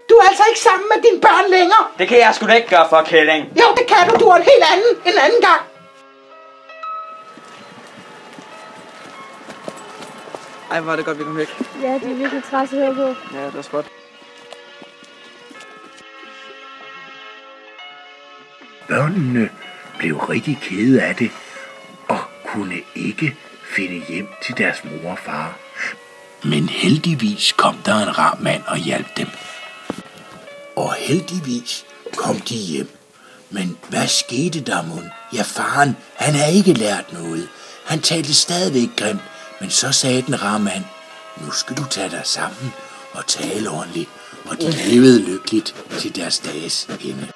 Du er altså ikke sammen med dine børn længere. Det kan jeg sgu da ikke gøre for, kælling. Jo, det kan du. Du er en anden gang. Ej, hvor er det godt, vi kom væk. Ja, det er virkelig træls at høre på. Ja, det er godt. Børnene blev rigtig kede af det, og kunne ikke finde hjem til deres mor og far. Men heldigvis kom der en rar mand og hjalp dem. Og heldigvis kom de hjem. Men hvad skete der, mon? Ja, faren, han havde ikke lært noget. Han talte stadigvæk grimt, men så sagde den rare mand, nu skal du tage dig sammen og tale ordentligt. Og de levede lykkeligt til deres dages ende.